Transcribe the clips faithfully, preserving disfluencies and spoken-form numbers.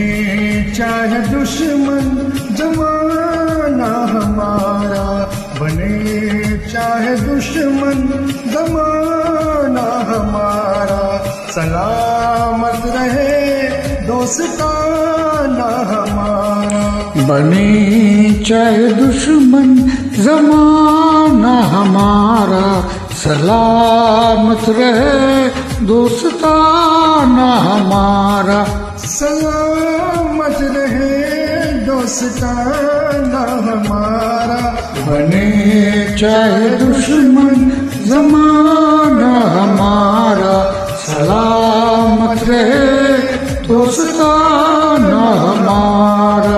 चाहे दुश्मन जमाना हमारा, बने चाहे दुश्मन जमाना हमारा, सलामत रहे दोस्ताना हमारा। बने चाहे दुश्मन जमाना हमारा, सलामत रहे दोस्ताना हमारा। सलामत रहे दोस्ताना हमारा, बने चाहे दुश्मन जमाना हमारा, सलामत रहे दोस्ताना हमारा।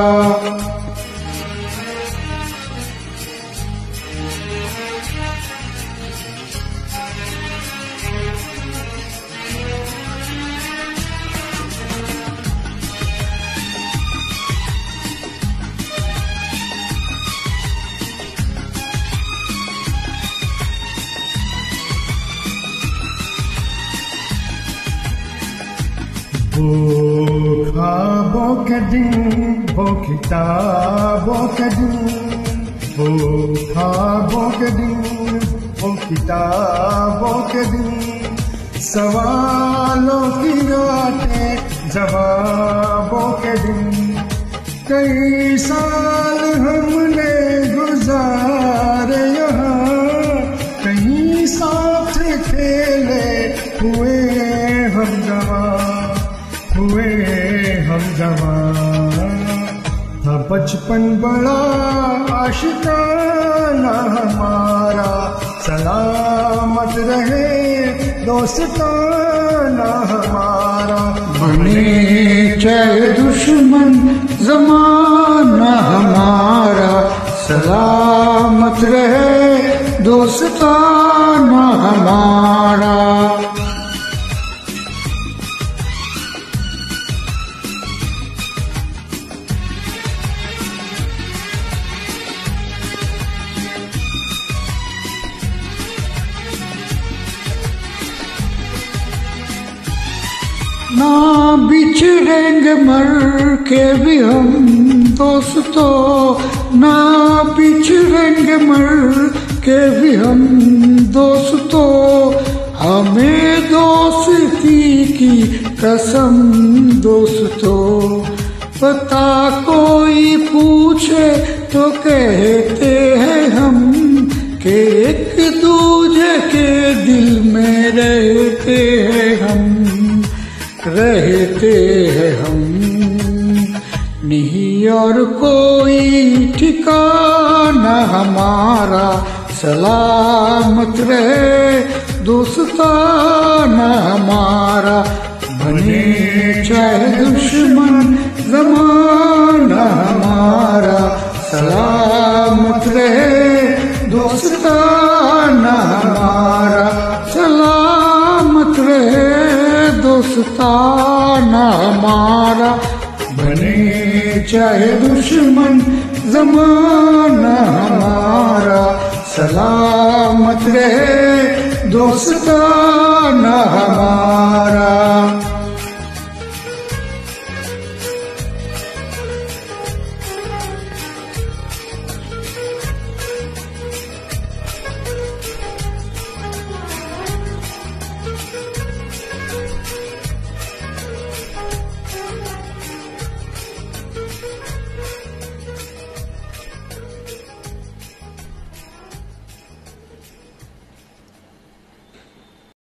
वो ख्वाबों के दिन, वो किताबों के दिन, वो ख्वाबों के दिन, वो किताबों के दिन, सवालों की रातें, जवाबों के दिन। कई साल हमने गुजारे यहाँ, कहीं साथ खेले हुए हम जवान, हुए हम जवान। था बचपन बड़ा आशिकाना हमारा, सलामत रहे दोस्ताना हमारा। बने चाहे दुश्मन जमाना हमारा, सलामत रहे दोस्ताना हमारा। ना बिछड़ेंगे मर के भी हम दोस्तों, ना बिछड़ेंगे मर के भी हम दोस्तों। हमें दोस्ती की कसम दोस्तों, पता कोई पूछे तो कहते हैं हम कि एक दूजे के दिल में रहते हैं हम, रहते हैं हम। नहीं और कोई ठिकाना हमारा, सलामत रहे दोस्ताना हमारा। बने चाहे दुश्मन जमाना हमारा, सलामत रहे दोस्ताना हमारा, सलामत रहे दोस्ताना हमारा। बने चाहे दुश्मन जमाना हमारा, सलामत रहे दोस्ताना हमारा।